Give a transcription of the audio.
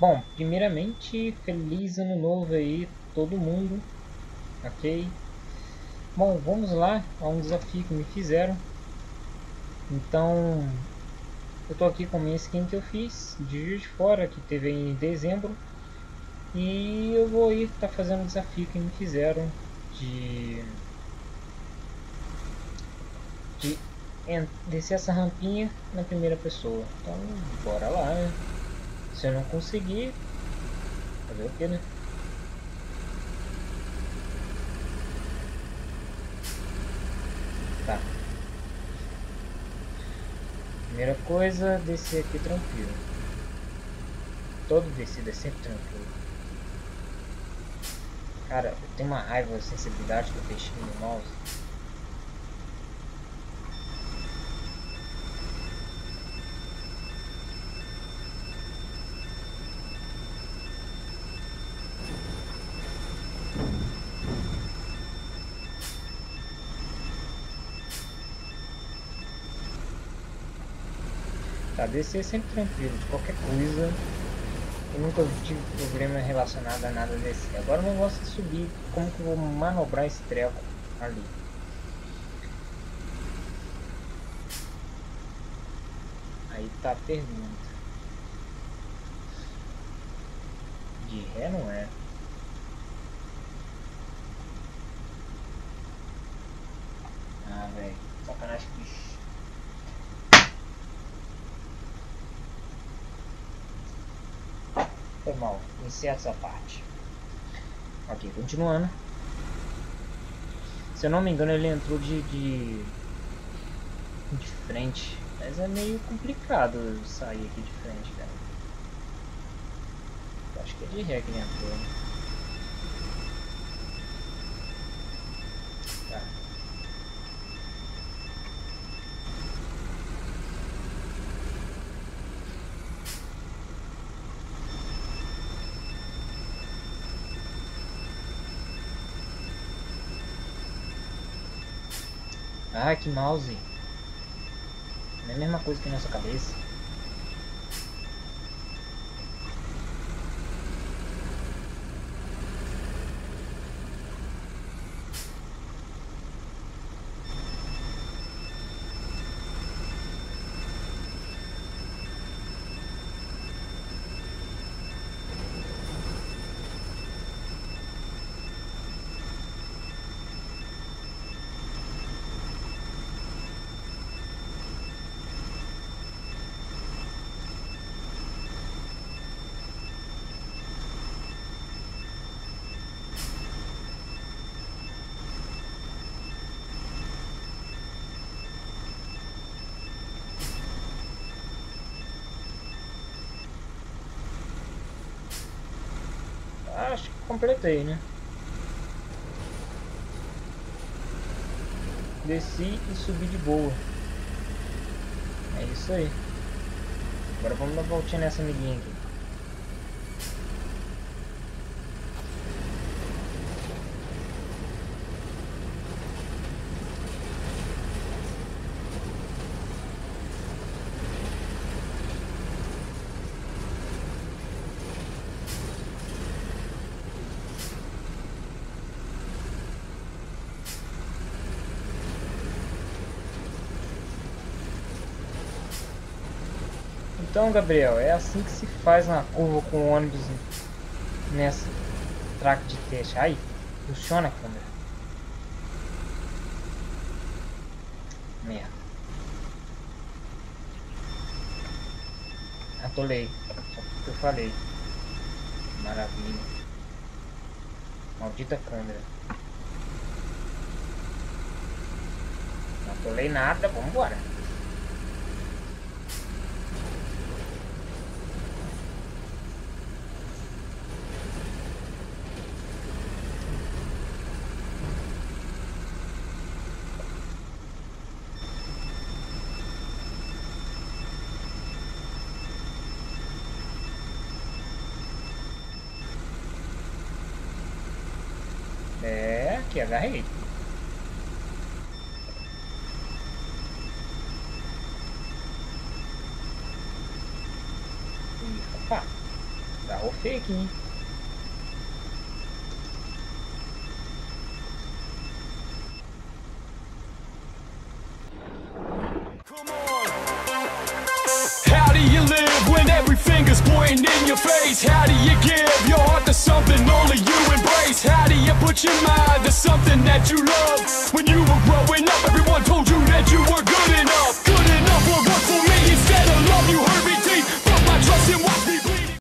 Bom, primeiramente, feliz ano novo aí, todo mundo, ok? Bom, vamos lá a um desafio que me fizeram. Então, eu tô aqui com a minha skin que eu fiz de Juiz de Fora, que teve em dezembro. E eu vou ir estar fazendo o desafio que me fizeram de, de descer essa rampinha na primeira pessoa. Então, bora lá, né? Se eu não conseguir, fazer o que, né? Tá. Primeira coisa, descer aqui tranquilo. Todo descida é sempre tranquilo. Cara, eu tenho uma raiva da sensibilidade que eu deixei no mouse. Tá, descer é sempre tranquilo, de qualquer coisa. Eu nunca tive problema relacionado a nada desse. Agora o negócio é subir. Como que eu vou manobrar esse treco ali? Aí tá a pergunta. De ré não é. Ah, velho. Sacanagem, bicho. Foi mal. Iniciar essa parte. Ok, continuando. Se eu não me engano, ele entrou de frente. Mas é meio complicado sair aqui de frente, cara. Eu acho que é de ré que ele entrou, né? Tá. Ah, que mouse. Não é a mesma coisa que na nossa cabeça. Acho que completei, né? Desci e subi de boa. É isso aí. Agora vamos dar uma voltinha nessa amiguinha aqui. Então, Gabriel, é assim que se faz uma curva com o ônibus nessa track de teste. Ai, funciona a câmera. Merda. Atolei. Só porque eu falei. Maravilha. Maldita câmera. Não atolei nada, vambora. É, aqui, agarrei. Ih, opa. Tá o fake, hein? How do you live when every finger's pointing in your face? How do you give your heart to something only you embrace? How do you put your mind to something that you love? When you were growing up